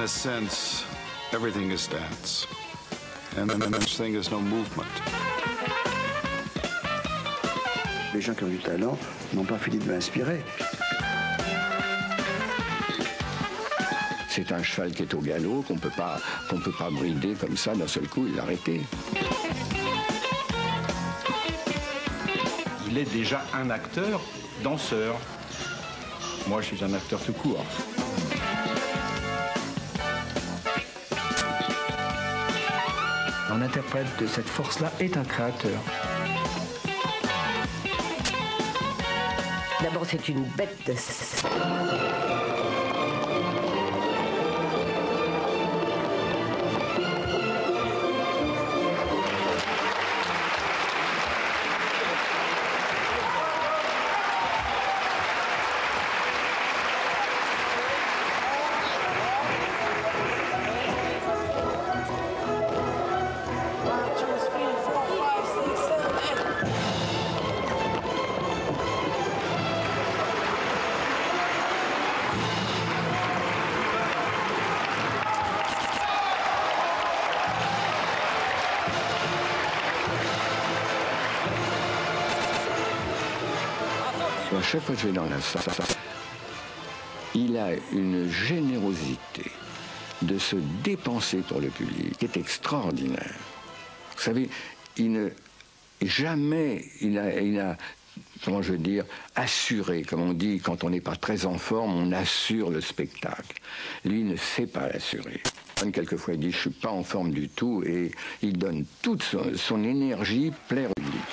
sense, everything is dance. And then this thing is no movement. Les gens qui ont du talent n'ont pas fini de m'inspirer. C'est un cheval qui est au galop, qu'on peut pas brider comme ça d'un seul coup et l'arrêter. Il est déjà un acteur, danseur. Moi, je suis un acteur tout court. Un interprète de cette force-là est un créateur. D'abord, c'est une bête de... À chaque fois que je vais dans la salle, il a une générosité de se dépenser pour le public qui est extraordinaire. Vous savez, il a, comment je veux dire, assuré, comme on dit, quand on n'est pas très en forme, on assure le spectacle. Lui, il ne sait pas l'assurer. Quelquefois, il dit, je ne suis pas en forme du tout, et il donne toute son énergie, plaire au public.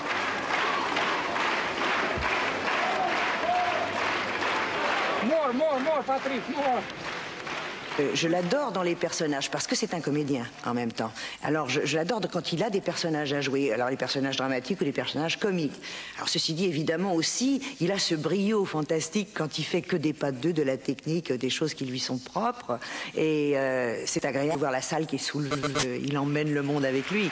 More, Patrick, more. Je l'adore dans les personnages parce que c'est un comédien en même temps. Alors je l'adore quand il a des personnages à jouer, alors les personnages dramatiques ou les personnages comiques. Alors ceci dit, évidemment aussi, il a ce brio fantastique quand il fait que des pas de deux, de la technique, des choses qui lui sont propres. Et c'est agréable de voir la salle qui est soulevée. Il emmène le monde avec lui.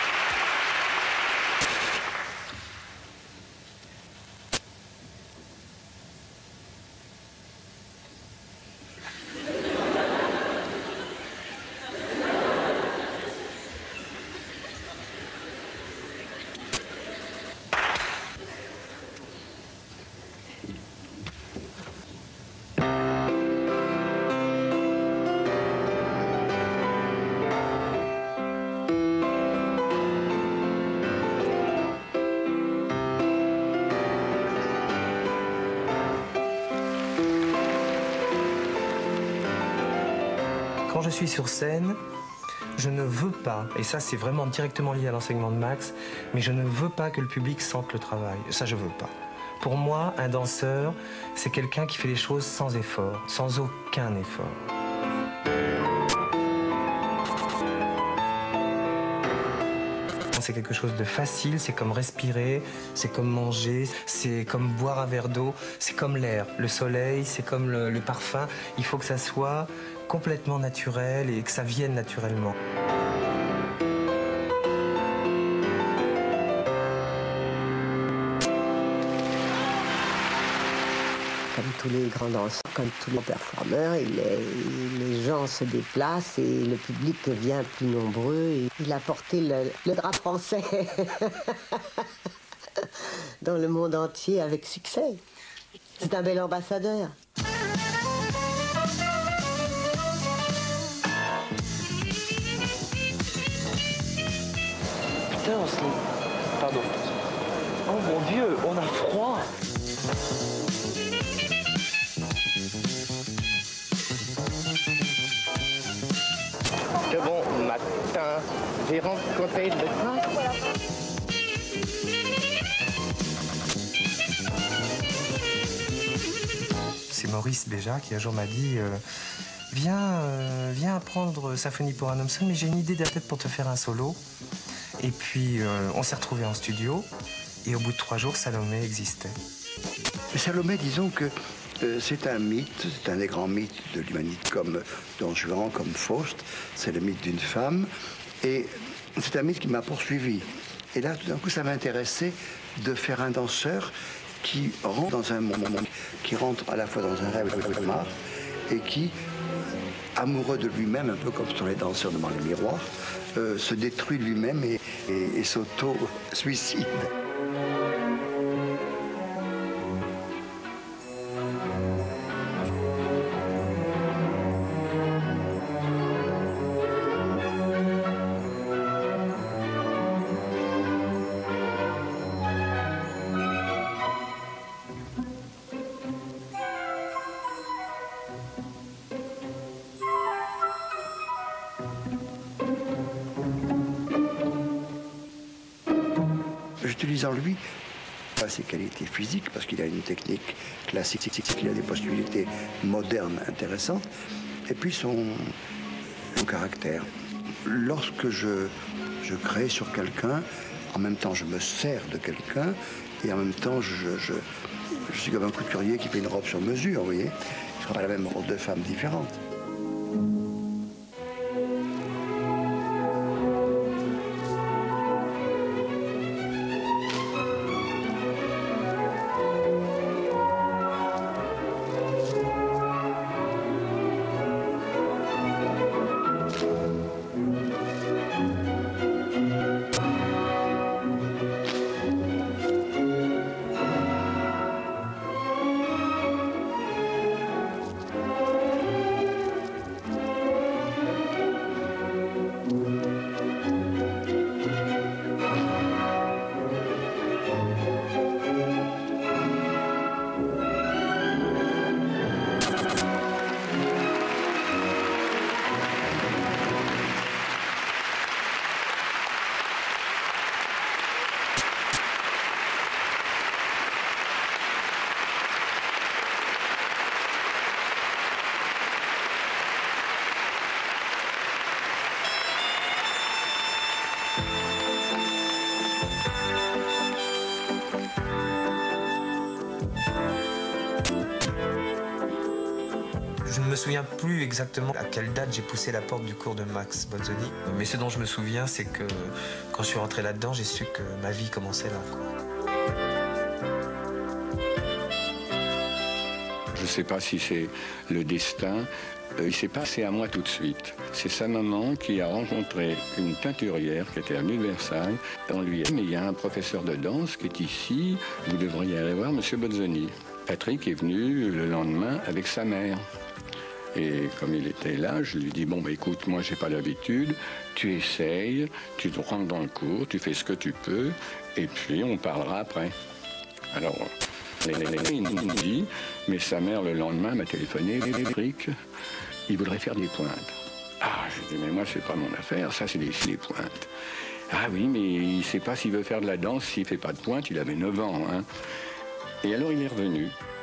Quand je suis sur scène, je ne veux pas, et ça c'est vraiment directement lié à l'enseignement de Max, mais je ne veux pas que le public sente le travail. Ça je veux pas. Pour moi, un danseur, c'est quelqu'un qui fait les choses sans effort, sans aucun effort. C'est quelque chose de facile, c'est comme respirer, c'est comme manger, c'est comme boire un verre d'eau, c'est comme l'air, le soleil, c'est comme le parfum. Il faut que ça soit complètement naturel et que ça vienne naturellement. Comme tous les grands danseurs, comme tous les performeurs, les gens se déplacent et le public devient plus nombreux. Et il a porté le drap français dans le monde entier avec succès. C'est un bel ambassadeur. Putain, Pardon. Oh mon Dieu, on a froid. De bon matin, j'ai rencontré le train. C'est Maurice Béja qui un jour m'a dit viens apprendre Symphonie pour un homme seul, mais j'ai une idée de la tête pour te faire un solo. Et puis on s'est retrouvés en studio et au bout de 3 jours, Salomé existait. Salomé, disons que c'est un mythe, c'est un des grands mythes de l'humanité, comme Don Juan, comme Faust. C'est le mythe d'une femme. Et c'est un mythe qui m'a poursuivi. Et là, tout d'un coup, ça m'intéressait de faire un danseur qui rentre dans un monde, qui rentre à la fois dans un rêve et qui amoureux de lui-même, un peu comme sont les danseurs devant les miroirs, se détruit lui-même et s'auto-suicide. J'utilise en lui pas ses qualités physiques, parce qu'il a une technique classique, il a des possibilités modernes intéressantes, et puis son caractère. Lorsque je crée sur quelqu'un, en même temps je me sers de quelqu'un, et en même temps je suis comme un couturier qui fait une robe sur mesure, vous voyez. Ce ne sera pas la même robe de femme différente. Je ne me souviens plus exactement à quelle date j'ai poussé la porte du cours de Max Bolzoni, mais ce dont je me souviens, c'est que quand je suis rentré là-dedans, j'ai su que ma vie commençait là, quoi. Je ne sais pas si c'est le destin. Il s'est passé à moi tout de suite. C'est sa maman qui a rencontré une teinturière qui était venue de Versailles. On lui a dit, mais il y a un professeur de danse qui est ici, vous devriez aller voir M. Bolzoni. Patrick est venu le lendemain avec sa mère. Et comme il était là, je lui dis, bon, bah, écoute, moi, j'ai pas l'habitude, tu essayes, tu te rentres dans le cours, tu fais ce que tu peux, et puis on parlera après. Alors, il nous dit, mais sa mère, le lendemain, m'a téléphoné, Patrick, il voudrait faire des pointes. Ah, j'ai dit, mais moi, c'est pas mon affaire, ça, c'est des pointes. Ah oui, mais il ne sait pas s'il veut faire de la danse, s'il fait pas de pointe, il avait 9 ans, hein. Et alors, il est revenu.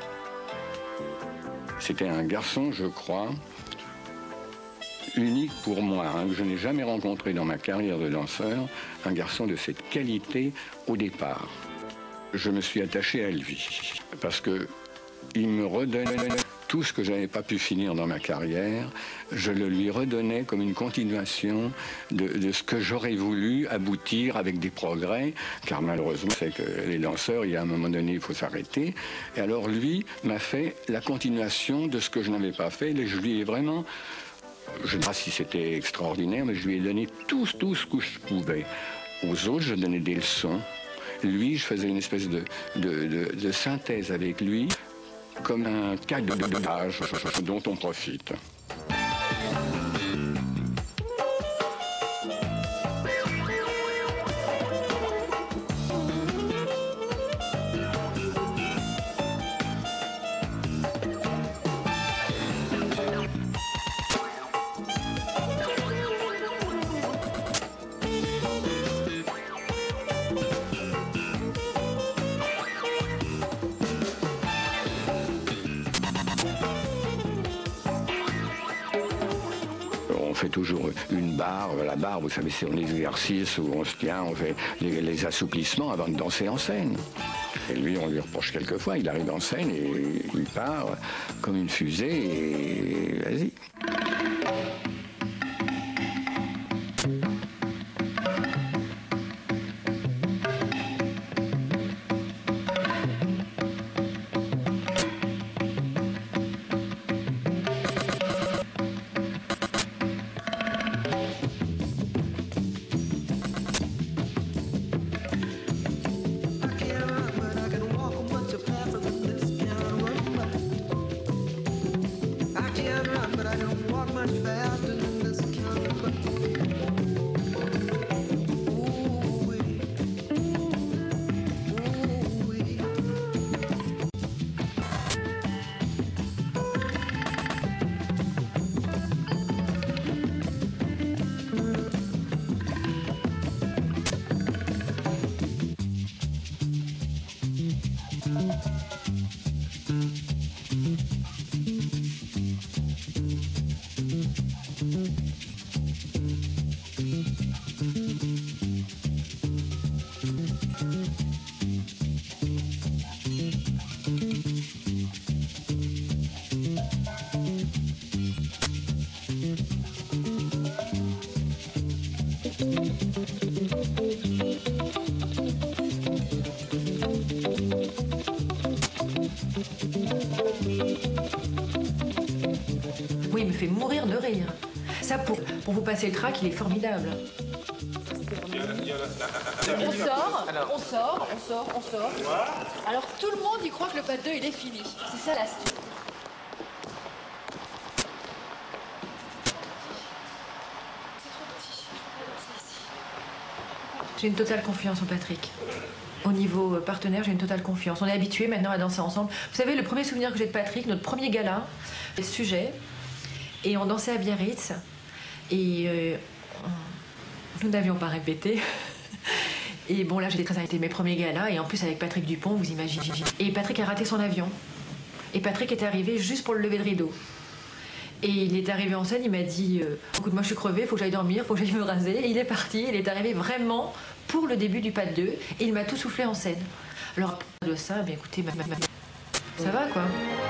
C'était un garçon, je crois, unique pour moi, hein, que je n'ai jamais rencontré dans ma carrière de danseur, un garçon de cette qualité au départ. Je me suis attaché à lui, parce qu'il me redonnait tout ce que je n'avais pas pu finir dans ma carrière, je le lui redonnais comme une continuation de ce que j'aurais voulu aboutir avec des progrès, car malheureusement, c'est que les danseurs, il y a un moment donné, il faut s'arrêter. Et alors lui m'a fait la continuation de ce que je n'avais pas fait, et je lui ai vraiment, je ne sais pas si c'était extraordinaire, mais je lui ai donné tout ce que je pouvais. Aux autres, je donnais des leçons. Lui, je faisais une espèce de synthèse avec lui, comme un cadeau d'âge dont on profite. On fait toujours une barre. La barre, vous savez, c'est un exercice où on se tient, on fait les assouplissements avant de danser en scène. Et lui, on lui reproche quelquefois, il arrive en scène et il part comme une fusée et vas-y. rire. Ça, pour vous passer le trac, il est formidable. On sort. Alors tout le monde y croit que le pas de 2 il est fini. C'est ça l'astuce. J'ai une totale confiance en Patrick. Au niveau partenaire, j'ai une totale confiance. On est habitués maintenant à danser ensemble. Vous savez, le premier souvenir que j'ai de Patrick, notre premier gala, le sujet, et on dansait à Biarritz, et nous n'avions pas répété. Et bon, là, j'étais très inquiétée. Mes premiers galas, et en plus avec Patrick Dupont, vous imaginez. Et Patrick a raté son avion. Et Patrick est arrivé juste pour le lever de rideau. Et il est arrivé en scène, il m'a dit écoute, moi je suis crevé, il faut que j'aille dormir, il faut que j'aille me raser. Et il est parti, il est arrivé vraiment pour le début du pas de 2, et il m'a tout soufflé en scène. Alors, de ça, bien écoutez, ça va quoi.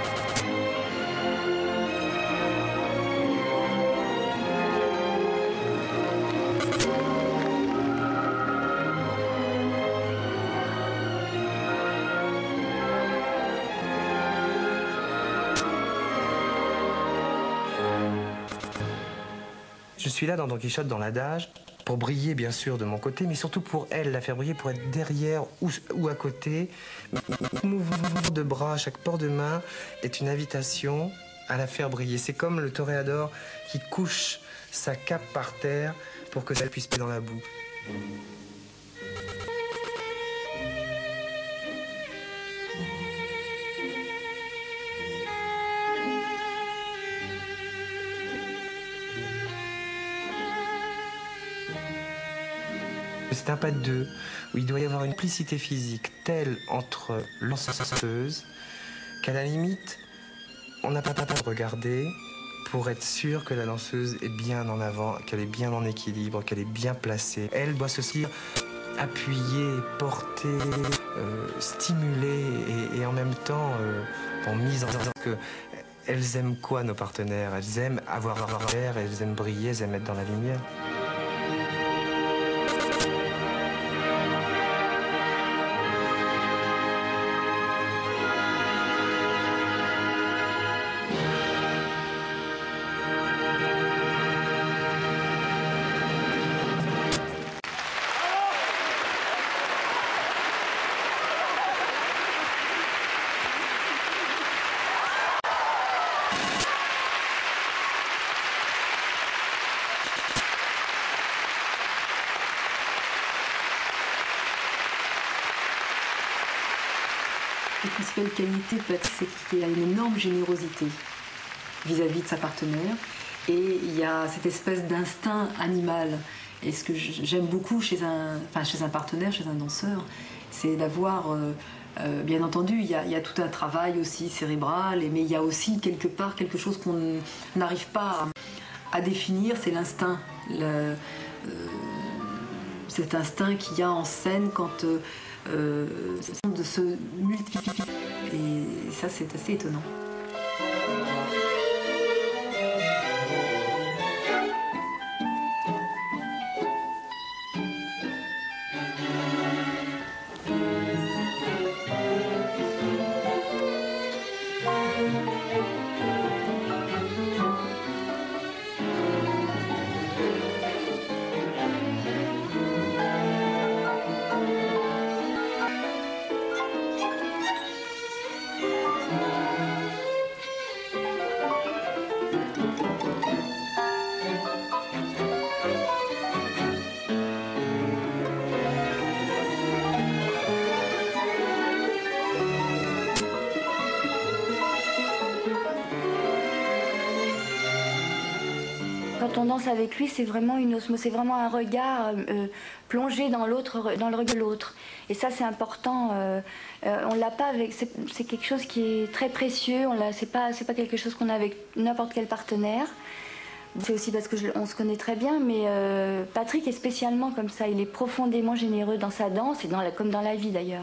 Je suis là dans Don Quichotte, dans l'adage, pour briller bien sûr de mon côté, mais surtout pour elle, la faire briller, pour être derrière ou à côté. Chaque mouvement de bras, chaque port de main est une invitation à la faire briller. C'est comme le toréador qui couche sa cape par terre pour que ça puisse passer dans la boue. C'est un pas de 2 où il doit y avoir une complicité physique telle entre l'danseuse qu'à la limite, on n'a pas à regarder pour être sûr que la danseuse est bien en avant, qu'elle est bien en équilibre, qu'elle est bien placée. Elle doit se sentir appuyée, portée, stimulée et en même temps mise en avant. Elles aiment quoi, nos partenaires? Elles aiment avoir l'air, elles aiment briller, elles aiment être dans la lumière. La principale qualité de Patrick, c'est qu'il a une énorme générosité vis-à-vis de sa partenaire. Et il y a cette espèce d'instinct animal. Et ce que j'aime beaucoup chez un partenaire, chez un danseur, c'est d'avoir, bien entendu, il y a tout un travail aussi cérébral, mais il y a aussi quelque part quelque chose qu'on n'arrive pas à définir, c'est l'instinct. Cet instinct qu'il y a en scène quand de se multiplier. Et ça, c'est assez étonnant. Quand on danse avec lui, c'est vraiment une osmose, c'est vraiment un regard plongé dans l'autre, dans le regard de l'autre. Et ça, c'est important. On l'a pas avec. C'est quelque chose qui est très précieux. C'est pas quelque chose qu'on a avec n'importe quel partenaire. C'est aussi parce que on se connaît très bien, mais Patrick est spécialement comme ça. Il est profondément généreux dans sa danse et comme dans la vie d'ailleurs.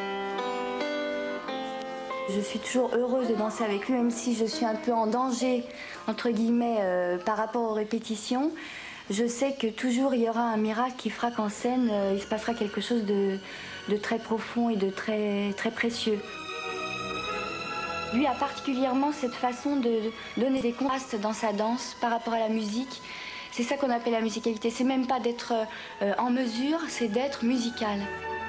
Je suis toujours heureuse de danser avec lui, même si je suis un peu en danger, entre guillemets, par rapport aux répétitions. Je sais que toujours il y aura un miracle qui fera qu'en scène, il se passera quelque chose de très profond et de très précieux. Lui a particulièrement cette façon de donner des contrastes dans sa danse par rapport à la musique. C'est ça qu'on appelle la musicalité. C'est même pas d'être en mesure, c'est d'être musical.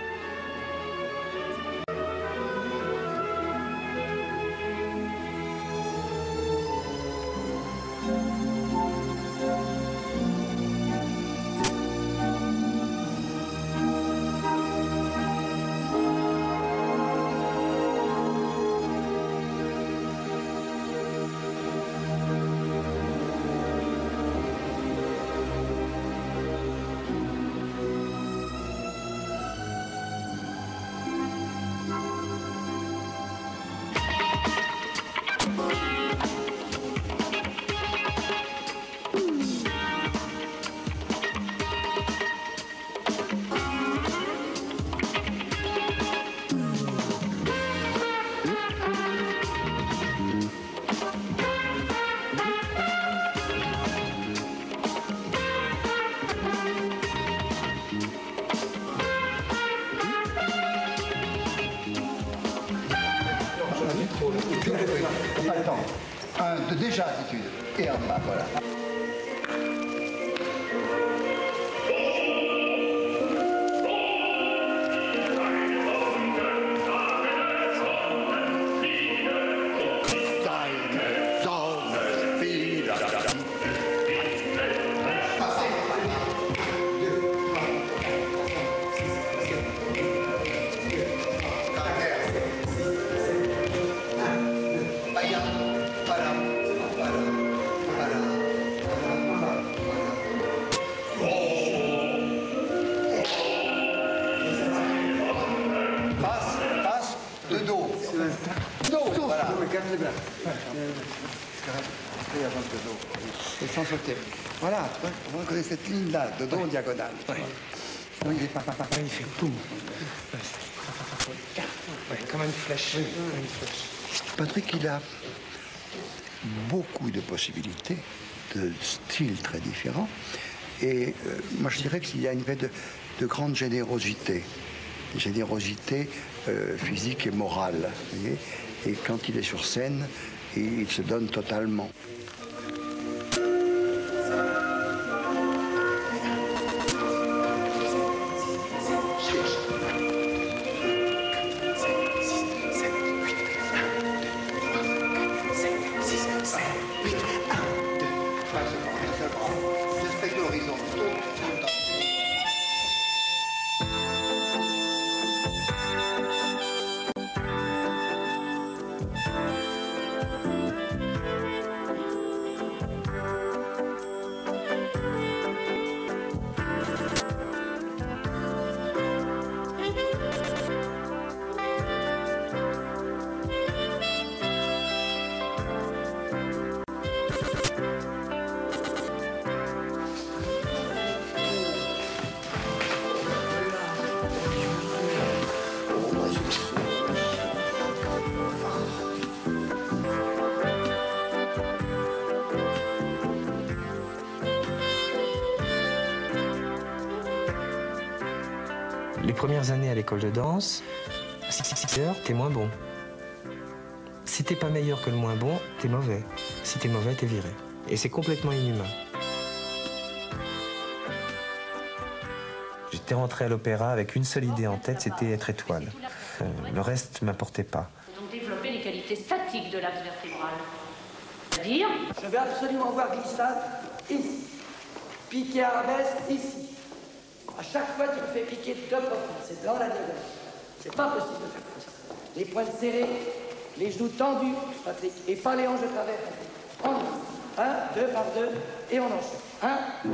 Déjà attitude. Et en bas, voilà. Sans sauter. Voilà, vous reconnaissez cette ligne-là, de dos en diagonale. Oui. Non, il est pas. Il fait boum. Ouais, comme une flèche. Oui. Une flèche. Patrick, il a beaucoup de possibilités, de styles très différents. Et moi, je dirais qu'il y a une veine de grande générosité. Générosité physique et morale. Vous voyez. Et quand il est sur scène, il se donne totalement. Les premières années à l'école de danse, si t'es heures, t'es moins bon. Si t'es pas meilleur que le moins bon, t'es mauvais. Si t'es mauvais, t'es viré. Et c'est complètement inhumain. J'étais rentré à l'opéra avec une seule idée en tête, c'était être étoile. Le reste m'importait pas. Donc développer les qualités statiques de l'axe vertébral. C'est-à-dire, je vais absolument voir glissade ici, piqué arabesque ici. À chaque fois, tu me fais piquer de 2 profils. C'est dans la diagonale. C'est pas possible de faire comme ça. Les poings serrés, les genoux tendus, Patrick, et pas les hanches de travers. On y va. 1, 2 par 2, et on enchaîne. 1, 2,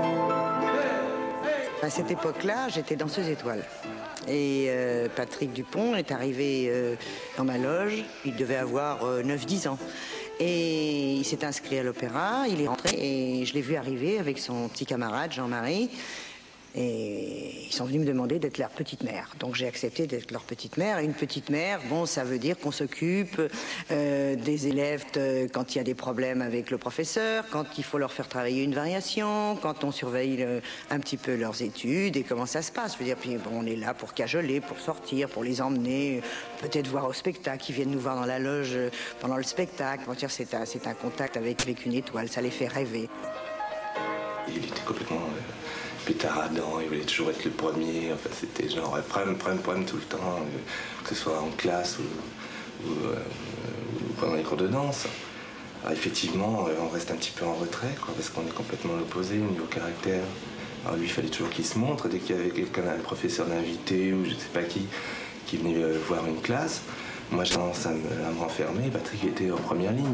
et... À cette époque-là, j'étais danseuse étoile. Et Patrick Dupont est arrivé dans ma loge. Il devait avoir 9-10 ans. Et il s'est inscrit à l'opéra, il est rentré et je l'ai vu arriver avec son petit camarade Jean-Marie. Et ils sont venus me demander d'être leur petite mère. Donc j'ai accepté d'être leur petite mère. Et une petite mère, bon, ça veut dire qu'on s'occupe des élèves quand il y a des problèmes avec le professeur, quand il faut leur faire travailler une variation, quand on surveille un petit peu leurs études et comment ça se passe. Je veux dire, puis bon, on est là pour cajoler, pour sortir, pour les emmener, peut-être voir au spectacle. Ils viennent nous voir dans la loge pendant le spectacle. C'est un contact avec une étoile, ça les fait rêver. Il était complètement pétaradant, il voulait toujours être le premier, enfin c'était genre prime tout le temps, que ce soit en classe ou pendant les cours de danse. Alors effectivement, on reste un petit peu en retrait, quoi, parce qu'on est complètement opposés au niveau caractère. Alors lui, il fallait toujours qu'il se montre, dès qu'il y avait quelqu'un, un professeur d'invité ou je ne sais pas qui venait voir une classe, moi j'ai tendance à me renfermer, Patrick était en première ligne.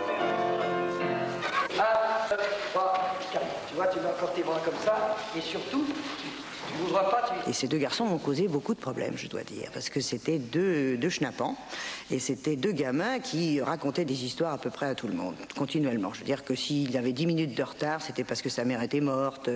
Tu vois, tu vas porter tes bras comme ça, et surtout, tu n'ouvres pas. Et ces deux garçons m'ont causé beaucoup de problèmes, je dois dire, parce que c'était deux schnappants, et c'était deux gamins qui racontaient des histoires à peu près à tout le monde, continuellement. Je veux dire que s'il avait 10 minutes de retard, c'était parce que sa mère était morte,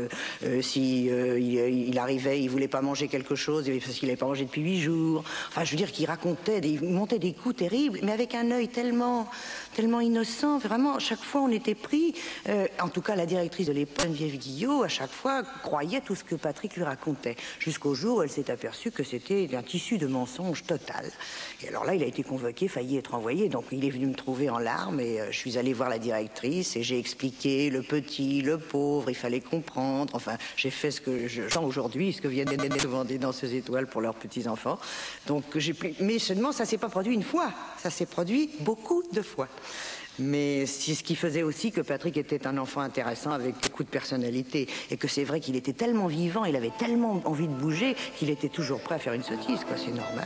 il arrivait, il voulait pas manger quelque chose, parce qu'il n'avait pas mangé depuis 8 jours. Enfin, je veux dire qu'il racontait, il montait des coups terribles, mais avec un œil tellement innocent. Vraiment, à chaque fois, on était pris. En tout cas, la directrice de l'époque, Geneviève Guillot, à chaque fois, croyait tout ce que Patrick lui racontait. Jusqu'au jour où elle s'est aperçue que c'était un tissu de mensonge total. Et alors là, il a été convoqué, failli être envoyé. Donc, il est venu me trouver en larmes et je suis allée voir la directrice et j'ai expliqué le petit, le pauvre, il fallait comprendre. Enfin, j'ai fait ce que je sens aujourd'hui, ce que viennent souvent des danseuses étoiles pour leurs petits-enfants. Donc, mais seulement, ça s'est pas produit une fois. Ça s'est produit beaucoup de fois. Mais c'est ce qui faisait aussi que Patrick était un enfant intéressant avec beaucoup de personnalité. Et que c'est vrai qu'il était tellement vivant, il avait tellement envie de bouger qu'il était toujours prêt à faire une sottise, quoi. C'est normal.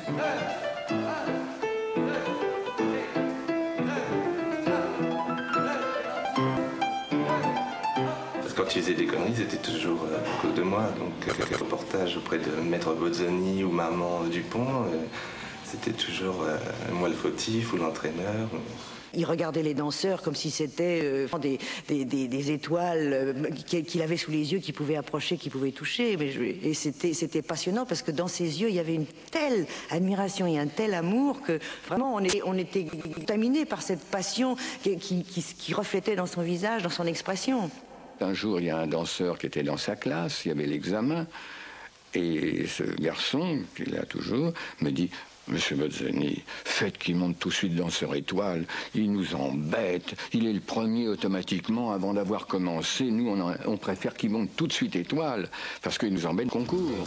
Parce que quand ils faisaient des conneries, ils étaient toujours à cause de moi. Donc, un reportage auprès de Maître Bozzoni ou Maman Dupont, c'était toujours moi le fautif ou l'entraîneur. Il regardait les danseurs comme si c'était des étoiles qu'il avait sous les yeux, qu'il pouvait approcher, qu'il pouvait toucher. Et c'était passionnant parce que dans ses yeux, il y avait une telle admiration et un tel amour que vraiment on était contaminé par cette passion qui reflétait dans son visage, dans son expression. Un jour, il y a un danseur qui était dans sa classe, il y avait l'examen, et ce garçon, qui est là toujours, me dit: Monsieur Bozzoni, faites qu'il monte tout de suite danseur étoile. Il nous embête. Il est le premier automatiquement avant d'avoir commencé. Nous, on préfère qu'il monte tout de suite étoile parce qu'il nous embête le concours.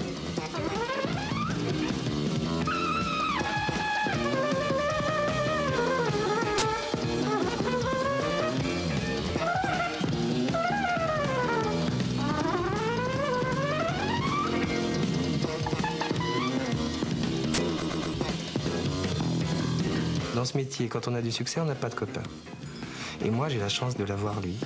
Dans ce métier, quand on a du succès, on n'a pas de copains. Et moi, j'ai la chance de l'avoir, lui.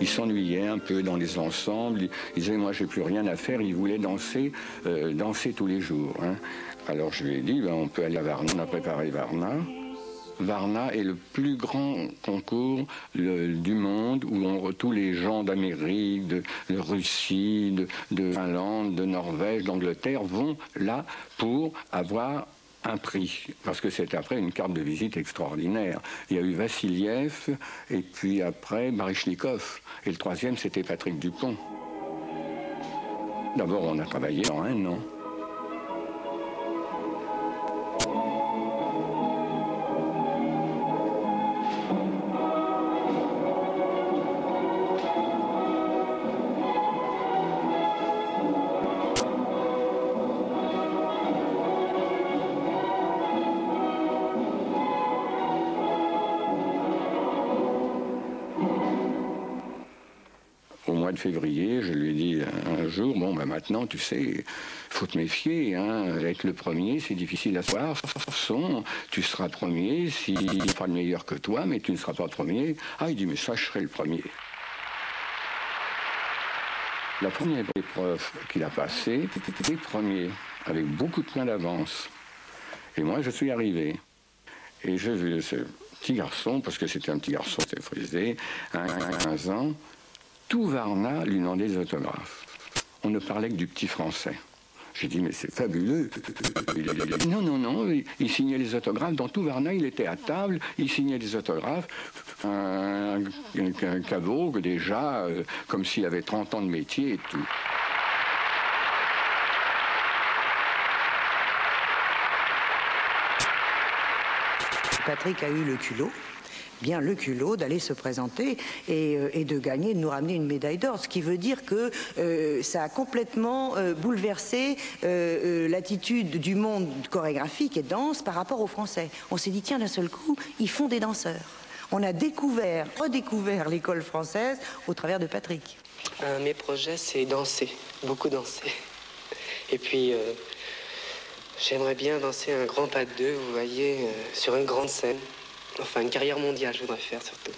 s'ennuyait un peu dans les ensembles. Il disait, moi, j'ai plus rien à faire. Il voulait danser tous les jours. Hein. Alors je lui ai dit, ben, on peut aller à Varna. On a préparé Varna. Varna est le plus grand concours du monde où tous les gens d'Amérique, de Russie, de Finlande, de Norvège, d'Angleterre vont là pour avoir un prix, parce que c'est après une carte de visite extraordinaire. Il y a eu Vassiliev, et puis après Baryshnikov, et le troisième c'était Patrick Dupont. D'abord on a travaillé en un an. Au mois de février, je lui ai dit un jour, bon, ben maintenant, tu sais, faut te méfier, hein, être le premier, c'est difficile à savoir. Tu seras premier, s'il fera le meilleur que toi, mais tu ne seras pas premier. Ah, il dit, mais ça, je serai le premier. La première épreuve qu'il a passée, c'était le premier, avec beaucoup de points d'avance. Et moi, je suis arrivé. Et j'ai vu ce petit garçon, parce que c'était un petit garçon, c'était frisé, 15 ans, tout Varna lui demandait des autographes. On ne parlait que du petit français. J'ai dit, mais c'est fabuleux. Non, non, non, il signait les autographes. Dans tout Varna, il était à table, il signait des autographes. Un caveau, déjà, comme s'il avait 30 ans de métier et tout. Patrick a eu le culot. Bien le culot d'aller se présenter et de gagner, de nous ramener une médaille d'or. Ce qui veut dire que ça a complètement bouleversé l'attitude du monde chorégraphique et danse par rapport aux Français. On s'est dit, tiens, d'un seul coup, ils font des danseurs. On a redécouvert l'école française au travers de Patrick. Mes projets, c'est danser, beaucoup danser. Et puis, j'aimerais bien danser un grand pas de deux, vous voyez, sur une grande scène. Enfin, une carrière mondiale, je voudrais faire surtout.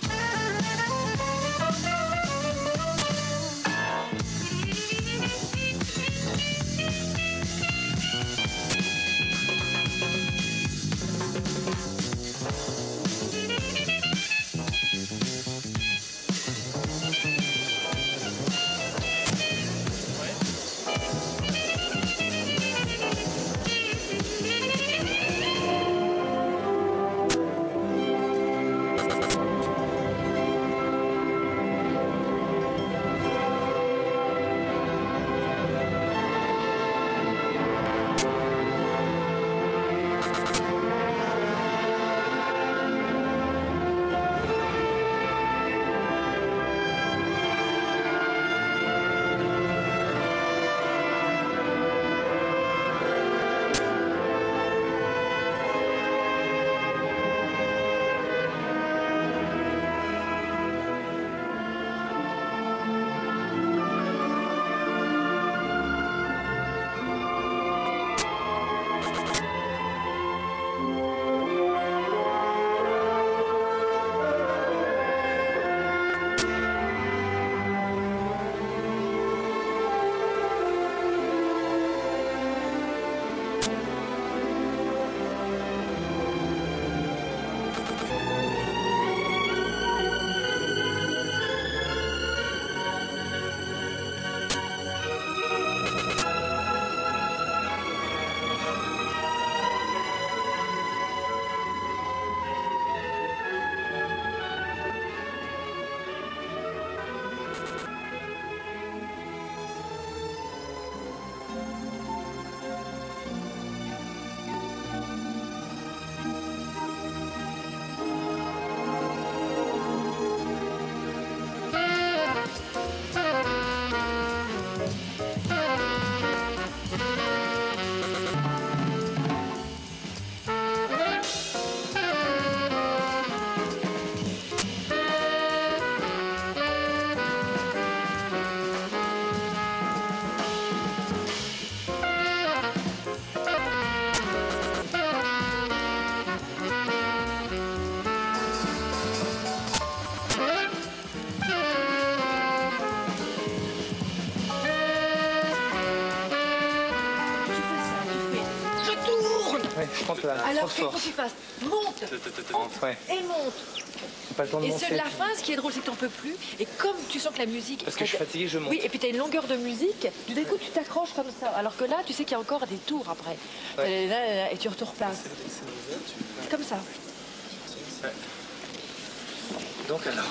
Ouais, je pense là. Alors, qu'est-ce que tu fasses? Monte. Ouais. Et monte. J'ai pas le temps de Et monter. sur la fin, ce qui est drôle, c'est que t'en peux plus. Et comme tu sens que la musique... Parce que je suis fatigué, je monte. Oui, et puis t'as une longueur de musique. Du coup, tu t'accroches comme ça. Alors que là, tu sais qu'il y a encore des tours après. Ouais. Et tu te replaces. Comme ça. Ouais. Donc alors...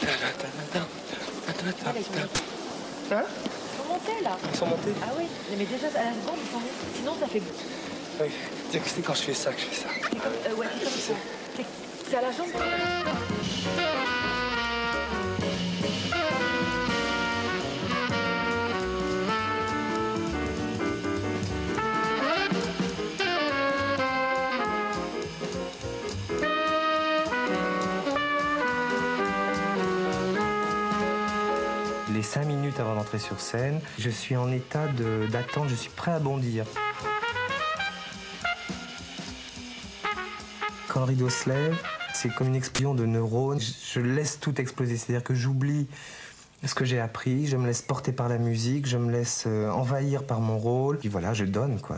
Là, ils sont montés. Hein? Ils sont montés, là. Ils sont montés? Ah oui, mais déjà, à la seconde, ils sont montés. Sinon, ça fait... Oui. C'est quand je fais ça que je fais ça. Ouais, c'est comme ça. C'est à la jambe. Les 5 minutes avant d'entrer sur scène, je suis en état d'attente, je suis prêt à bondir. Quand le rideau se lève, c'est comme une explosion de neurones. Je laisse tout exploser, c'est-à-dire que j'oublie ce que j'ai appris, je me laisse porter par la musique, je me laisse envahir par mon rôle. Puis voilà, je donne, quoi.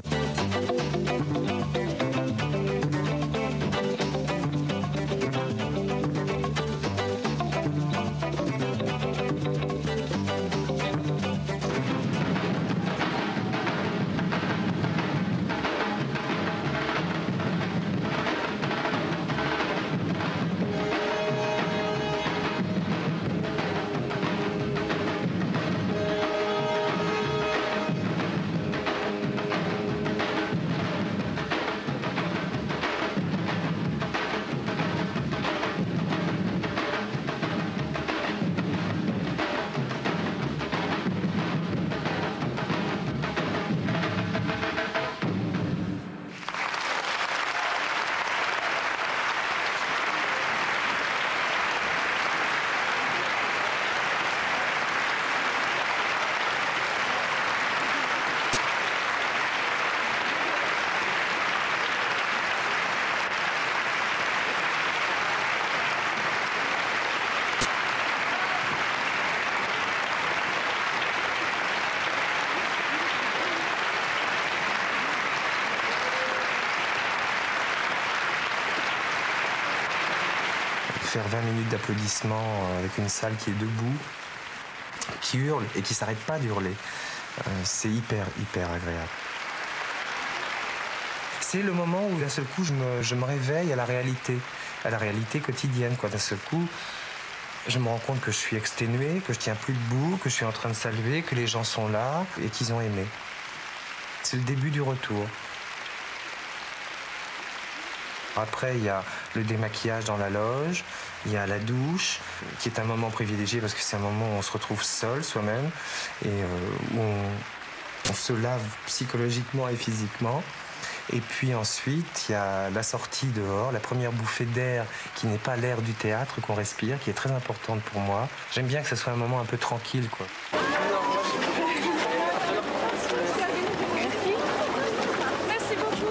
Faire 20 minutes d'applaudissements avec une salle qui est debout, qui hurle et qui s'arrête pas d'hurler, c'est hyper agréable. C'est le moment où d'un seul coup je me réveille à la réalité quotidienne, quoi. D'un seul coup, je me rends compte que je suis exténué, que je tiens plus debout, que je suis en train de saluer, que les gens sont là et qu'ils ont aimé. C'est le début du retour. Après, il y a le démaquillage dans la loge, il y a la douche, qui est un moment privilégié parce que c'est un moment où on se retrouve seul soi-même et où on se lave psychologiquement et physiquement. Et puis ensuite, il y a la sortie dehors, la première bouffée d'air qui n'est pas l'air du théâtre qu'on respire, qui est très importante pour moi. J'aime bien que ce soit un moment un peu tranquille, quoi. Merci beaucoup.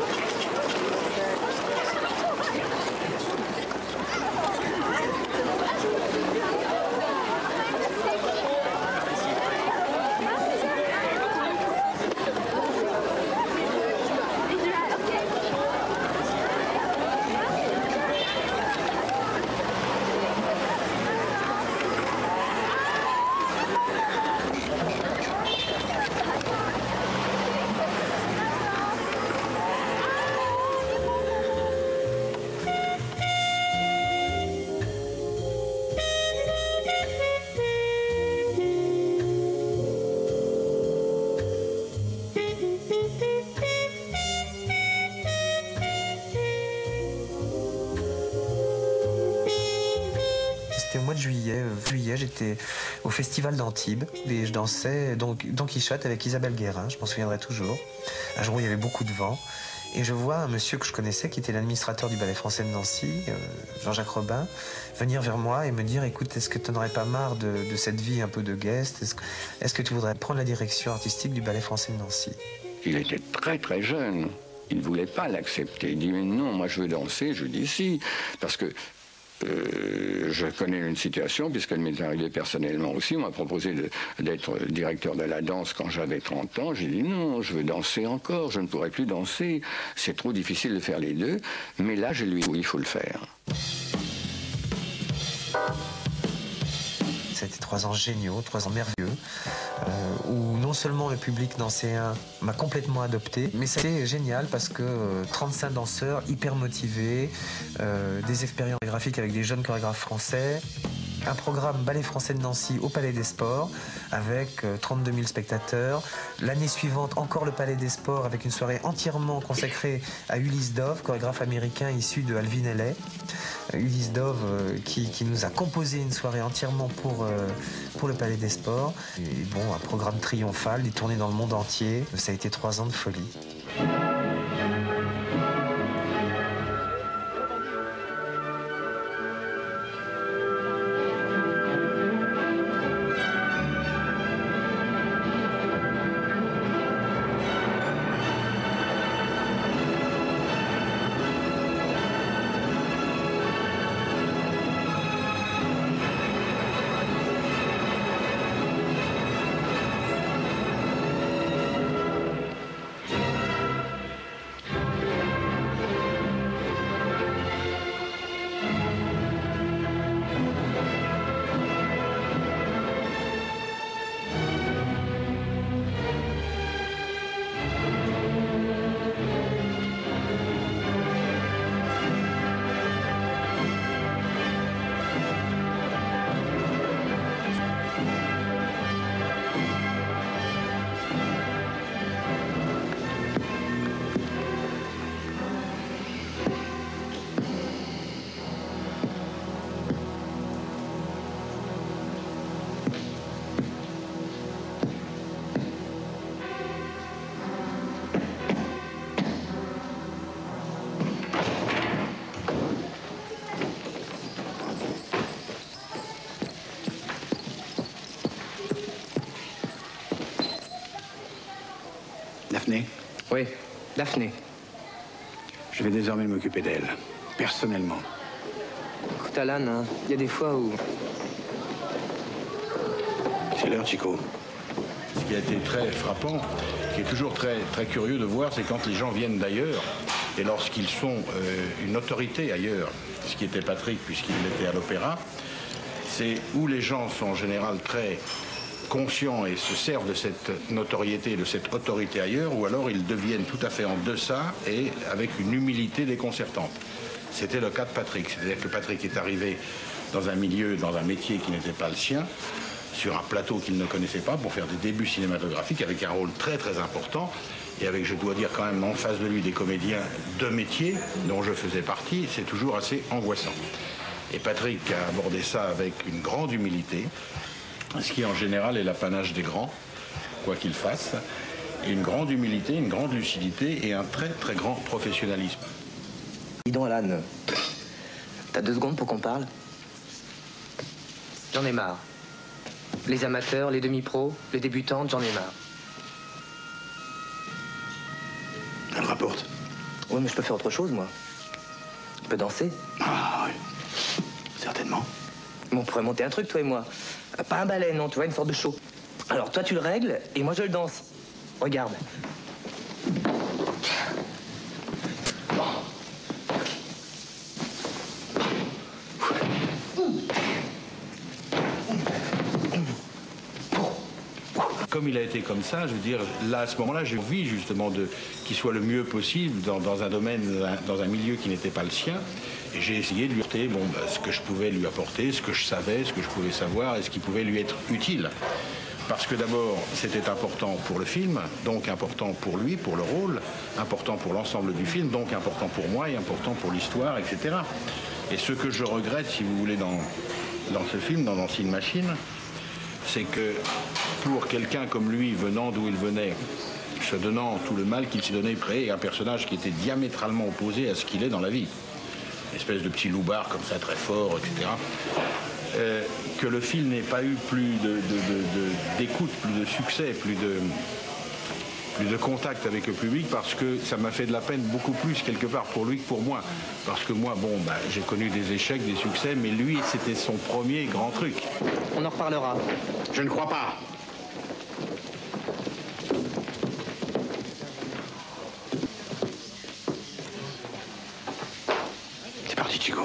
C'était au mois de juillet. J'étais au Festival d'Antibes et je dansais Don Quichotte avec Isabelle Guérin, je m'en souviendrai toujours. Un jour où il y avait beaucoup de vent et je vois un monsieur que je connaissais qui était l'administrateur du Ballet Français de Nancy, Jean-Jacques Robin, venir vers moi et me dire: écoute, est-ce que tu n'en aurais pas marre de cette vie un peu de guest? Est-ce que tu voudrais prendre la direction artistique du Ballet Français de Nancy? Il était très jeune. Il ne voulait pas l'accepter. Il dit: mais non, moi je veux danser. Je dis si, parce que je connais une situation, puisqu'elle m'est arrivée personnellement aussi. On m'a proposé d'être directeur de la danse quand j'avais 30 ans. J'ai dit non, je veux danser encore, je ne pourrai plus danser. C'est trop difficile de faire les deux. Mais là, je lui ai dit oui, il faut le faire. C'était 3 ans géniaux, 3 ans merveilleux, où non seulement le public nancéen m'a complètement adopté, mais c'était génial parce que 35 danseurs hyper motivés, des expériences graphiques avec des jeunes chorégraphes français, un programme Ballet français de Nancy au Palais des Sports avec 32 000 spectateurs. L'année suivante, encore le Palais des Sports avec une soirée entièrement consacrée à Ulysse Dove, chorégraphe américain issu de Alvin Ailey. Ulysse Dove qui nous a composé une soirée entièrement pour le Palais des Sports. Et bon, un programme triomphal, des tournées dans le monde entier. Ça a été 3 ans de folie. Daphné? Oui, Daphné. Je vais désormais m'occuper d'elle, personnellement. Écoute, Alan, il y a des fois où... C'est l'heure, Chico. Ce qui a été très frappant, qui est toujours très, très curieux de voir, c'est quand les gens viennent d'ailleurs, et lorsqu'ils sont une autorité ailleurs, ce qui était Patrick puisqu'il était à l'opéra, c'est où les gens sont en général très conscients et se servent de cette notoriété, de cette autorité ailleurs, ou alors ils deviennent tout à fait en deçà et avec une humilité déconcertante. C'était le cas de Patrick, c'est-à-dire que Patrick est arrivé dans un milieu, dans un métier qui n'était pas le sien, sur un plateau qu'il ne connaissait pas, pour faire des débuts cinématographiques, avec un rôle très très important, et avec, je dois dire quand même, en face de lui des comédiens de métier, dont je faisais partie, c'est toujours assez angoissant. Et Patrick a abordé ça avec une grande humilité, ce qui en général est l'apanage des grands, quoi qu'ils fassent, et une grande humilité, une grande lucidité et un très très grand professionnalisme. Dis donc, Alan, t'as 2 secondes pour qu'on parle? J'en ai marre. Les amateurs, les demi-pros, les débutantes, j'en ai marre. Elle me rapporte. Oui, mais je peux faire autre chose, moi. Je peux danser. Ah oui, certainement. Bon, on pourrait monter un truc, toi et moi. Pas un ballet, non, tu vois, une sorte de show. Alors, toi, tu le règles, et moi, je le danse. Regarde. Comme il a été comme ça, je veux dire, là, à ce moment-là, j'ai envie justement qu'il soit le mieux possible dans un domaine, dans un milieu qui n'était pas le sien. Et j'ai essayé de lui apporter ce que je pouvais lui apporter, ce que je savais, ce que je pouvais savoir et ce qui pouvait lui être utile. Parce que d'abord, c'était important pour le film, donc important pour lui, pour le rôle, important pour l'ensemble du film, donc important pour moi et important pour l'histoire, etc. Et ce que je regrette, si vous voulez, dans ce film, dans Dancing Machine, c'est que pour quelqu'un comme lui, venant d'où il venait, se donnant tout le mal qu'il s'est donné, créer un personnage qui était diamétralement opposé à ce qu'il est dans la vie, une espèce de petit loupard comme ça, très fort, etc., que le film n'ait pas eu plus d'écoute, plus de succès, plus plus de contact avec le public, parce que ça m'a fait de la peine beaucoup plus quelque part pour lui que pour moi. Parce que moi, bon, bah, j'ai connu des échecs, des succès, mais lui, c'était son premier grand truc. On en reparlera. Je ne crois pas. C'est parti, Chico.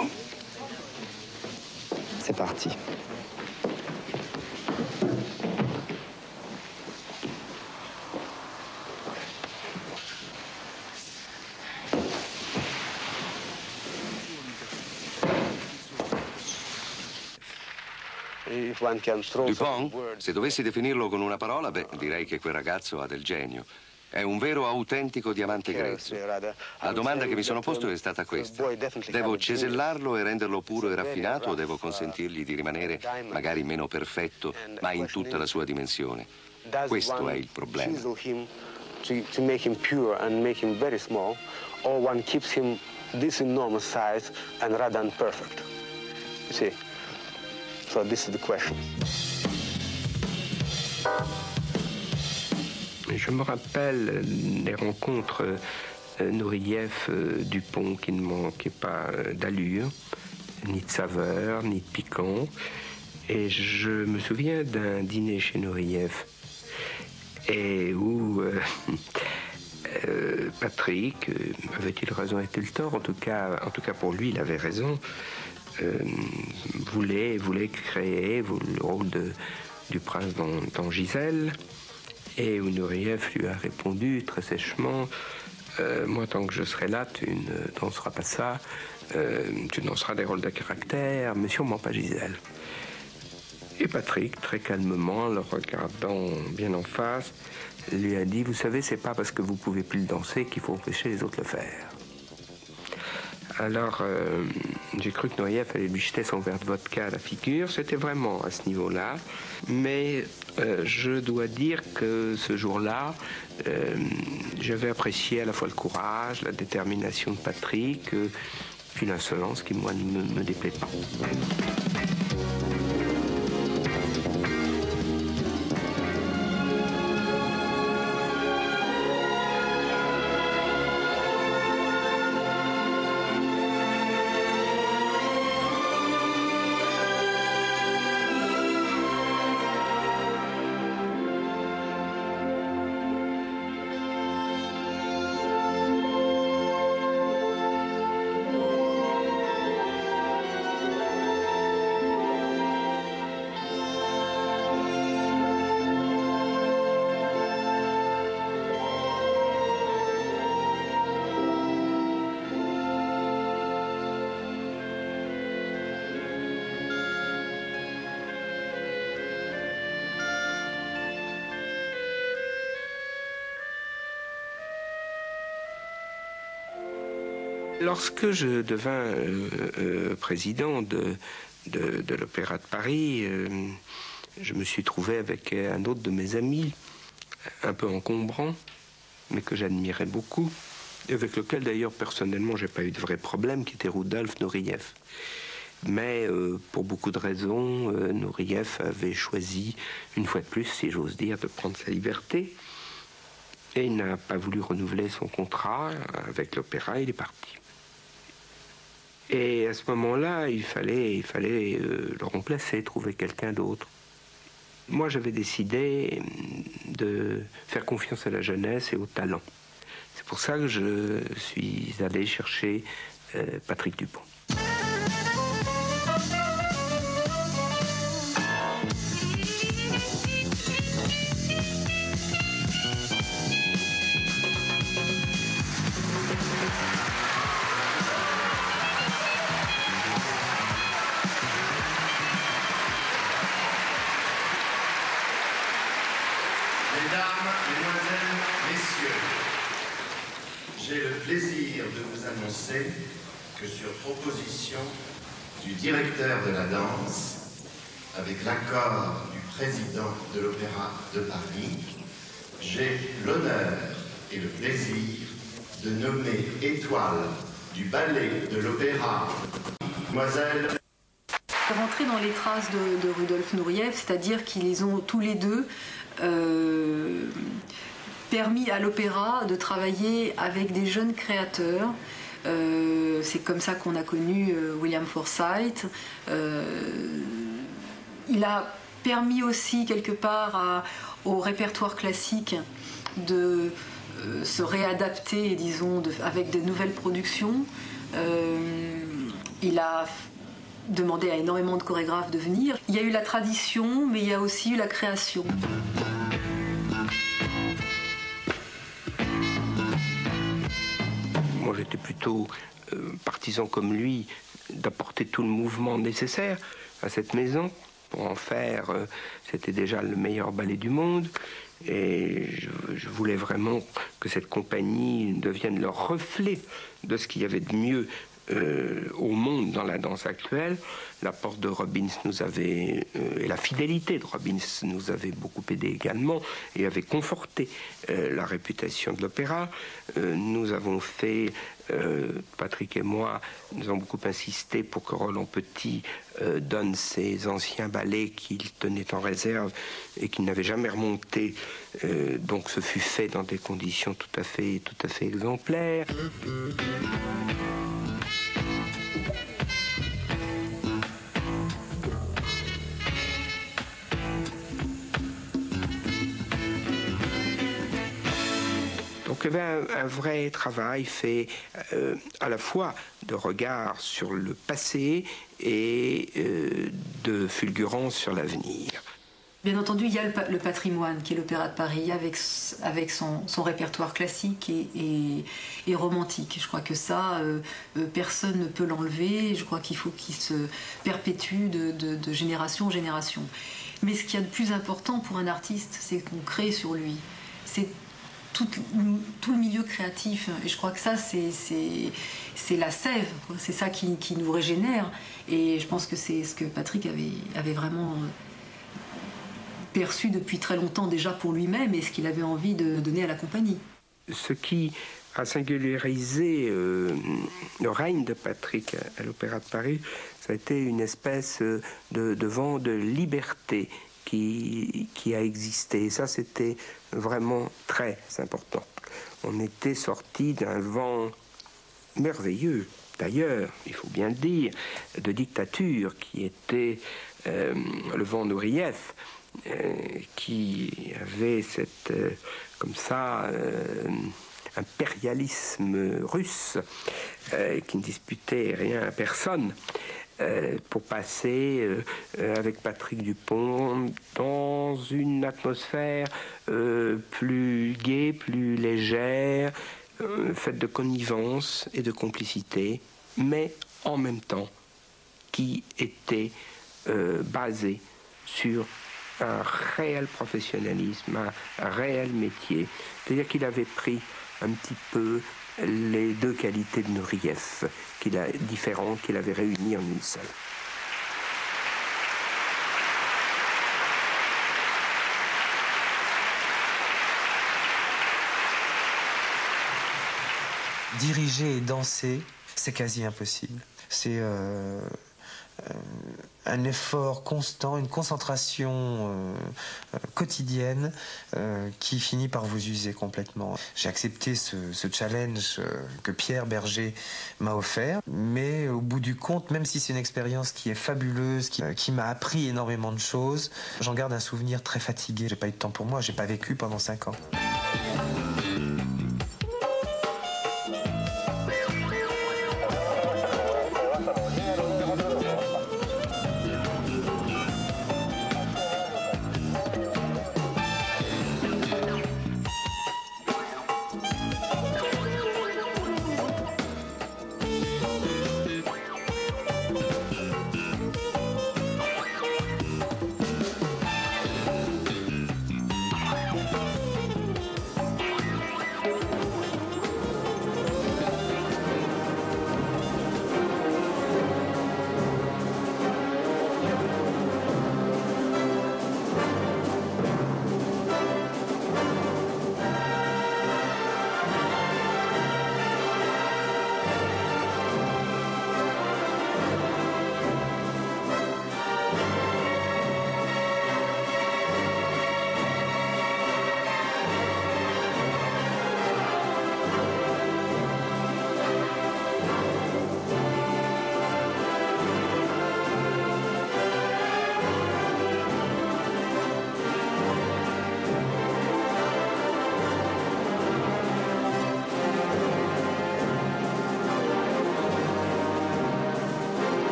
C'est parti. Dupont, se dovessi definirlo con una parola, beh, direi che quel ragazzo ha del genio. È un vero autentico diamante grezzo. La domanda che mi sono posto è stata questa. Devo cesellarlo e renderlo puro e raffinato o devo consentirgli di rimanere magari meno perfetto, ma in tutta la sua dimensione? Questo è il problema. To make him pure and make him very small, or one keeps him this enormous size and rather imperfect. You see? So this is the question. Je me rappelle les rencontres Nureyev-Dupont qui ne manquaient pas d'allure, ni de saveur, ni de piquant. Et je me souviens d'un dîner chez Nureyev et où Patrick, avait-il raison, a-t-il le tort, en tout cas pour lui, il avait raison, voulait créer le rôle du prince dans Gisèle. Et où Nureyev lui a répondu très sèchement, moi tant que je serai là, tu ne danseras pas ça, tu danseras des rôles de caractère, mais sûrement pas Gisèle. Et Patrick, très calmement, le regardant bien en face, lui a dit, vous savez, c'est pas parce que vous pouvez plus le danser qu'il faut empêcher les autres de le faire. Alors, j'ai cru que Nureyev allait lui jeter son verre de vodka à la figure. C'était vraiment à ce niveau-là. Mais je dois dire que ce jour-là, j'avais apprécié à la fois le courage, la détermination de Patrick, puis l'insolence qui, moi, ne me déplaît pas. Lorsque je devins président de l'Opéra de Paris, je me suis trouvé avec un autre de mes amis, un peu encombrant, mais que j'admirais beaucoup, et avec lequel d'ailleurs personnellement j'ai pas eu de vrai problème, qui était Rudolf Nureyev. Mais pour beaucoup de raisons, Nureyev avait choisi, une fois de plus, si j'ose dire, de prendre sa liberté. Et il n'a pas voulu renouveler son contrat avec l'opéra, il est parti. Et à ce moment-là, il fallait le remplacer, trouver quelqu'un d'autre. Moi, j'avais décidé de faire confiance à la jeunesse et au talent. C'est pour ça que je suis allé chercher Patrick Dupont. J'ai le plaisir de vous annoncer que sur proposition du directeur de la danse, avec l'accord du président de l'Opéra de Paris, j'ai l'honneur et le plaisir de nommer étoile du ballet de l'Opéra, Mademoiselle... Rentrer dans les traces de Rudolf Nureyev, c'est-à-dire qu'ils ont tous les deux permis à l'opéra de travailler avec des jeunes créateurs. C'est comme ça qu'on a connu William Forsythe. Il a permis aussi quelque part au répertoire classique de se réadapter, disons, avec de nouvelles productions. Il a demandé à énormément de chorégraphes de venir. Il y a eu la tradition, mais il y a aussi eu la création. Moi, j'étais plutôt partisan comme lui d'apporter tout le mouvement nécessaire à cette maison pour en faire, c'était déjà le meilleur ballet du monde. Et je voulais vraiment que cette compagnie devienne le reflet de ce qu'il y avait de mieux au monde dans la danse actuelle. L'apport de Robbins nous avait, et la fidélité de Robbins nous avait beaucoup aidé également et avait conforté la réputation de l'opéra. Nous avons fait, Patrick et moi, nous avons beaucoup insisté pour que Roland Petit donne ses anciens ballets qu'il tenait en réserve et qu'il n'avait jamais remonté. Donc ce fut fait dans des conditions tout à fait exemplaires. Donc il y avait un vrai travail fait à la fois de regard sur le passé et de fulgurance sur l'avenir. Bien entendu, il y a le patrimoine qui est l'Opéra de Paris avec son répertoire classique et romantique. Je crois que ça, personne ne peut l'enlever. Je crois qu'il faut qu'il se perpétue de génération en génération. Mais ce qu'il y a de plus important pour un artiste, c'est qu'on crée sur lui. C'est tout le milieu créatif. Et je crois que ça, c'est la sève. C'est ça qui nous régénère. Et je pense que c'est ce que Patrick avait vraiment perçu depuis très longtemps déjà pour lui-même et ce qu'il avait envie de donner à la compagnie. Ce qui a singularisé le règne de Patrick à l'Opéra de Paris, ça a été une espèce de vent de liberté qui a existé. Et ça, c'était vraiment très important. On était sorti d'un vent merveilleux, d'ailleurs, il faut bien le dire, de dictature qui était le vent Nourieff, qui avait cette, comme ça, impérialisme russe qui ne disputait rien à personne, pour passer avec Patrick Dupont dans une atmosphère plus gaie, plus légère, faite de connivence et de complicité, mais en même temps qui était basée sur un réel professionnalisme, un réel métier. C'est-à-dire qu'il avait pris un petit peu les deux qualités de Nourieff, différentes, qu'il avait réunies en une seule. Diriger et danser, c'est quasi impossible. C'est un effort constant, une concentration quotidienne qui finit par vous user complètement. J'ai accepté ce challenge que Pierre Berger m'a offert, mais au bout du compte, même si c'est une expérience qui est fabuleuse, qui m'a appris énormément de choses, j'en garde un souvenir très fatigué. J'ai pas eu de temps pour moi, j'ai pas vécu pendant 5 ans.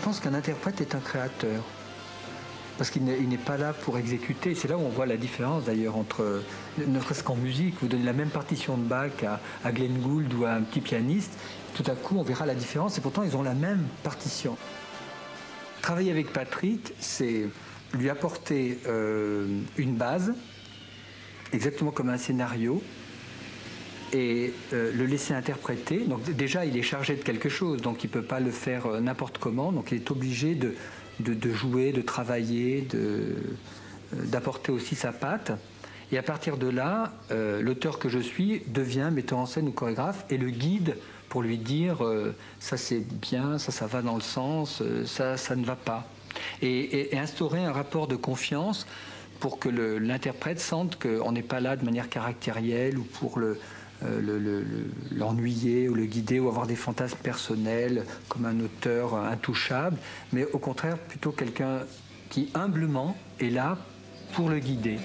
pense qu'un interprète est un créateur. Parce qu'il n'est pas là pour exécuter. C'est là où on voit la différence d'ailleurs entre, ne serait-ce qu'en musique, vous donnez la même partition de Bach à Glenn Gould ou à un petit pianiste, tout à coup on verra la différence et pourtant ils ont la même partition. Travailler avec Patrick, c'est lui apporter une base, exactement comme un scénario, et le laisser interpréter. Donc déjà il est chargé de quelque chose, donc il ne peut pas le faire n'importe comment, donc il est obligé de jouer, de travailler, d'apporter aussi sa patte. Et à partir de là, l'auteur que je suis devient metteur en scène ou chorégraphe et le guide pour lui dire ça c'est bien, ça va dans le sens, ça ne va pas. Et instaurer un rapport de confiance pour que l'interprète sente qu'on n'est pas là de manière caractérielle ou pour l'ennuyer ou le guider ou avoir des fantasmes personnels comme un auteur intouchable, mais au contraire plutôt quelqu'un qui humblement est là pour le guider.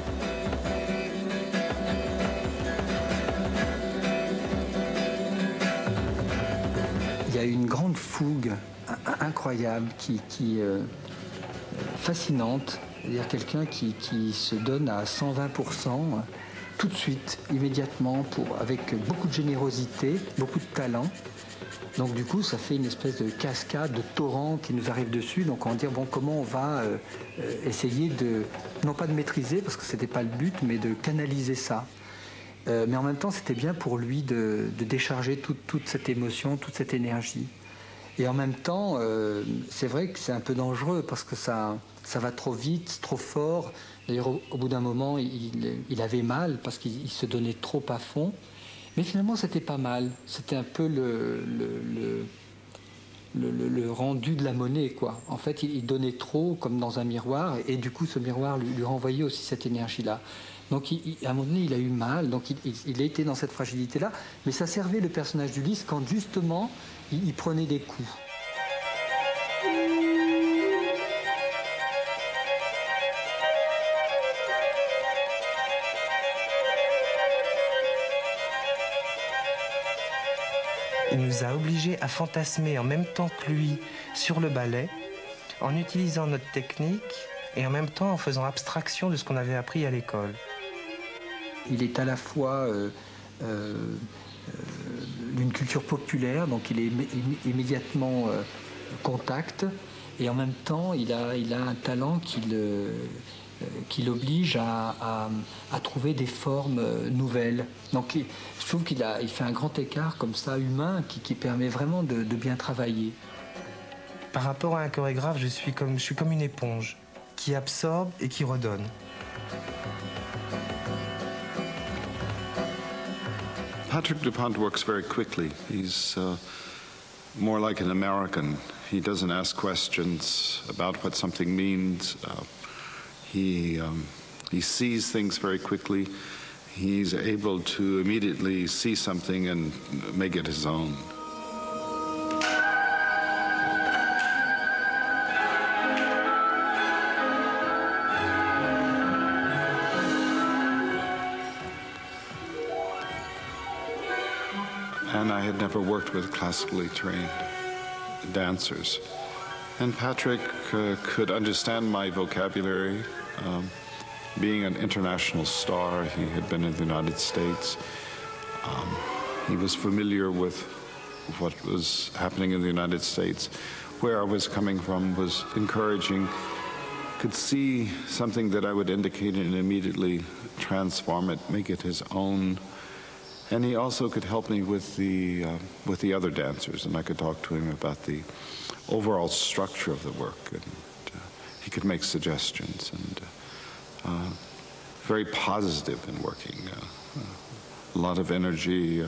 Il y a une grande fougue incroyable qui fascinante, c'est-à-dire quelqu'un qui se donne à 120%. Tout de suite, immédiatement, avec beaucoup de générosité, beaucoup de talent. Donc du coup, ça fait une espèce de cascade, de torrent qui nous arrive dessus. Donc on va dire, bon, comment on va essayer de, non pas de maîtriser, parce que ce n'était pas le but, mais de canaliser ça. Mais en même temps, c'était bien pour lui de décharger toute cette émotion, toute cette énergie. Et en même temps, c'est vrai que c'est un peu dangereux, parce que ça va trop vite, trop fort. D'ailleurs, au bout d'un moment, il avait mal parce qu'il se donnait trop à fond. Mais finalement, c'était pas mal. C'était un peu le rendu de la monnaie, quoi. En fait, il donnait trop, comme dans un miroir, et du coup, ce miroir lui renvoyait aussi cette énergie-là. Donc, à un moment donné, il a eu mal. Donc, il a été dans cette fragilité-là. Mais ça servait le personnage d'Ulysse quand, justement, il prenait des coups. Il nous a obligés à fantasmer en même temps que lui sur le ballet, en utilisant notre technique et en même temps en faisant abstraction de ce qu'on avait appris à l'école. Il est à la fois d'une culture populaire, donc il est immédiatement contact, et en même temps il a un talent qui l'oblige à trouver des formes nouvelles. Donc je trouve qu'il fait un grand écart comme ça, humain, qui permet vraiment de bien travailler. Par rapport à un chorégraphe, je suis comme une éponge qui absorbe et qui redonne. Patrick Dupont works very quickly. He's more like an American. He doesn't ask questions about what something means. He sees things very quickly. He's able to immediately see something and make it his own. And I had never worked with classically trained dancers. And Patrick could understand my vocabulary. Being an international star, he had been in the United States. He was familiar with what was happening in the United States. Where I was coming from was encouraging. Could see something that I would indicate and immediately transform it, make it his own. And he also could help me with the other dancers, and I could talk to him about the overall structure of the work, and he could make suggestions, and very positive in working, a lot of energy,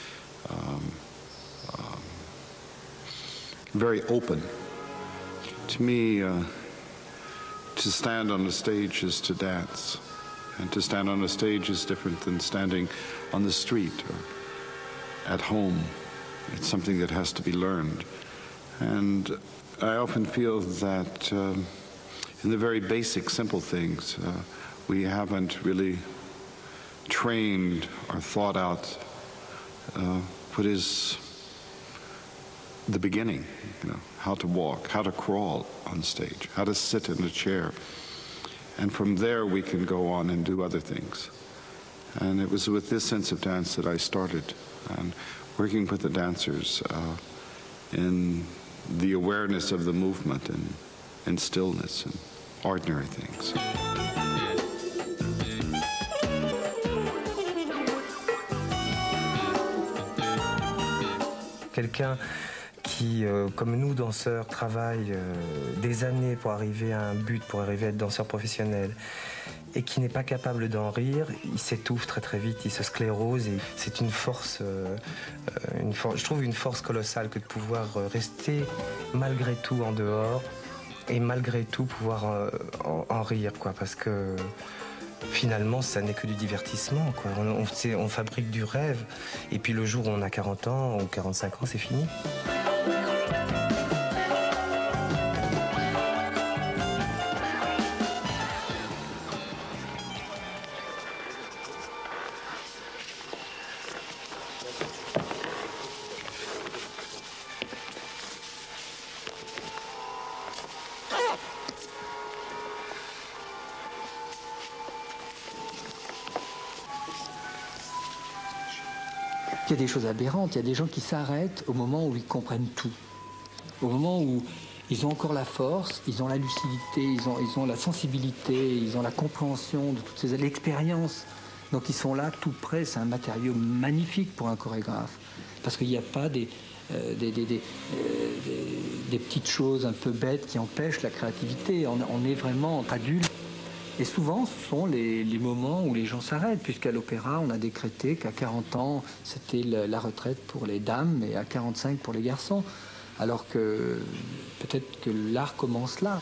very open. To me, to stand on the stage is to dance, and to stand on a stage is different than standing on the street or at home. It's something that has to be learned. And I often feel that in the very basic, simple things, we haven't really trained or thought out what is the beginning, you know, how to walk, how to crawl on stage, how to sit in a chair. And from there we can go on and do other things. And it was with this sense of dance that I started, and working with the dancers in the awareness of the movement and stillness and ordinary things. Quelqu'un qui, comme nous, danseurs, travaille des années pour arriver à un but, pour arriver à être danseur professionnel, et qui n'est pas capable d'en rire, il s'étouffe très très vite, il se sclérose, et c'est une force, je trouve une force colossale que de pouvoir rester malgré tout en dehors, et malgré tout pouvoir en rire, quoi, parce que finalement, ça n'est que du divertissement, quoi. On fabrique du rêve, et puis le jour où on a 40 ans ou 45 ans, c'est fini. Il y a des choses aberrantes, il y a des gens qui s'arrêtent au moment où ils comprennent tout. Au moment où ils ont encore la force, ils ont la lucidité, ils ont la sensibilité, ils ont la compréhension de toutes ces l'expérience. Donc ils sont là tout près, c'est un matériau magnifique pour un chorégraphe. Parce qu'il n'y a pas des petites choses un peu bêtes qui empêchent la créativité. On est vraiment adulte. Et souvent, ce sont les moments où les gens s'arrêtent, puisqu'à l'opéra, on a décrété qu'à 40 ans, c'était la retraite pour les dames et à 45 pour les garçons. Alors que peut-être que l'art commence là.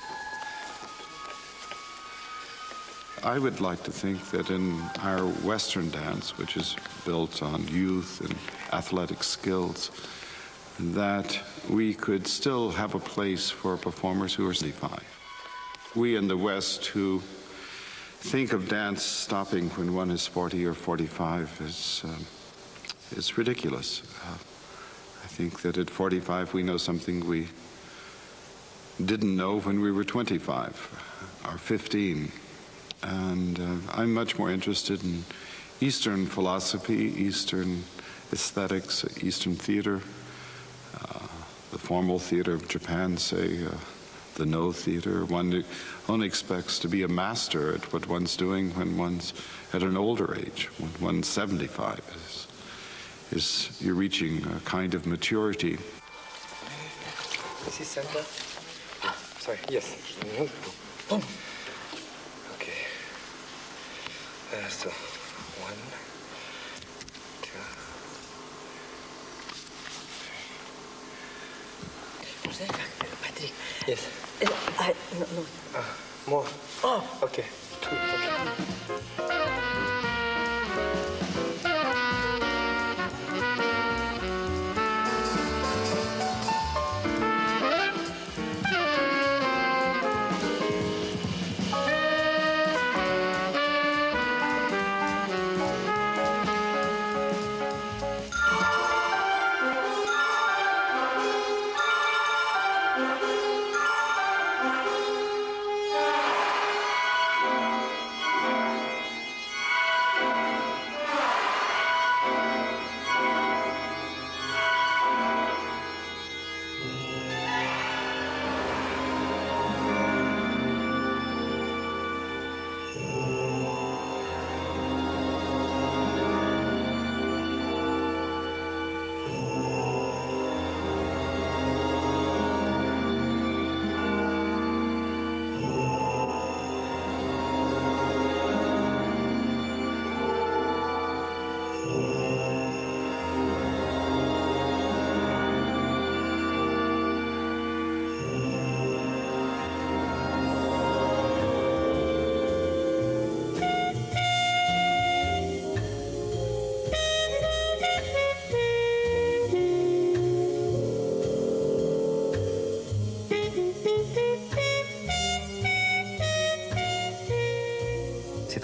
I would like to think that in our Western dance, which is built on youth and athletic skills, that we could still have a place for performers who are 75. We in the West who think of dance stopping when one is 40 or 45 is ridiculous. I think that at 45 we know something we didn't know when we were 25 or 15. And I'm much more interested in Eastern philosophy, Eastern aesthetics, Eastern theater, the formal theater of Japan, say, the No theater. One expects to be a master at what one's doing when one's at an older age, when one's 75. You're reaching a kind of maturity. This is center. Sorry, yes. Boom. Okay. So, 1, 2. Patrick. Yes. No. More. Oh, okay. 2. Okay.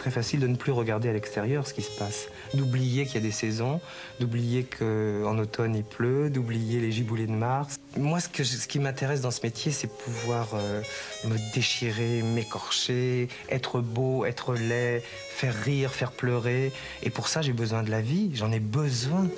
très facile de ne plus regarder à l'extérieur ce qui se passe, d'oublier qu'il y a des saisons, d'oublier qu'en automne il pleut, d'oublier les giboulées de mars. Moi, ce qui m'intéresse dans ce métier, c'est pouvoir me déchirer, m'écorcher, être beau, être laid, faire rire, faire pleurer. Et pour ça, j'ai besoin de la vie, j'en ai besoin.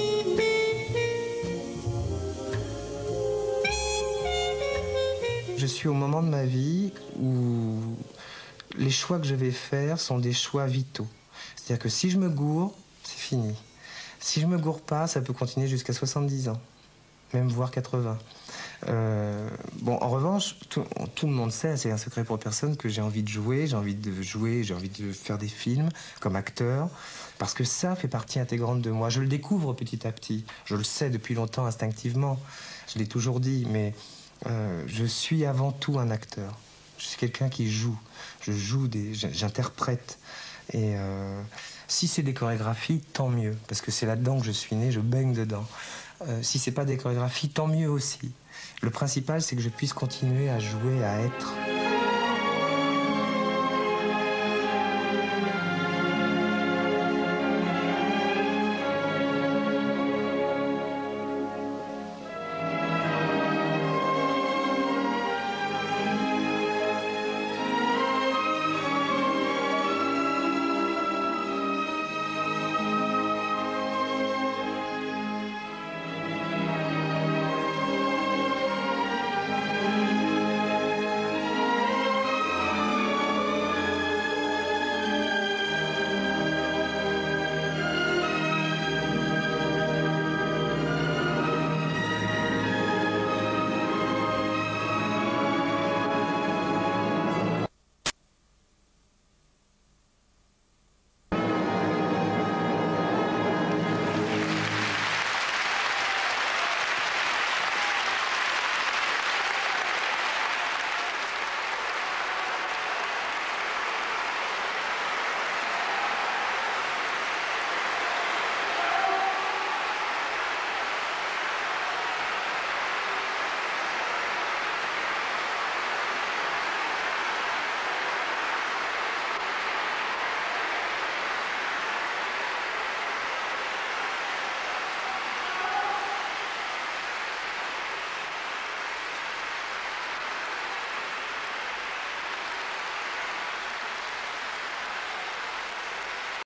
Je suis au moment de ma vie où les choix que je vais faire sont des choix vitaux. C'est-à-dire que si je me gourre, c'est fini. Si je me gourre pas, ça peut continuer jusqu'à 70 ans, même voire 80. Bon, en revanche, tout le monde sait, c'est un secret pour personne, que j'ai envie de jouer, j'ai envie de faire des films comme acteur, parce que ça fait partie intégrante de moi. Je le découvre petit à petit, je le sais depuis longtemps instinctivement, je l'ai toujours dit, mais je suis avant tout un acteur. Je suis quelqu'un qui joue. J'interprète. Et si c'est des chorégraphies, tant mieux, parce que c'est là-dedans que je suis né, je baigne dedans. Si c'est pas des chorégraphies, tant mieux aussi. Le principal, c'est que je puisse continuer à jouer, à être.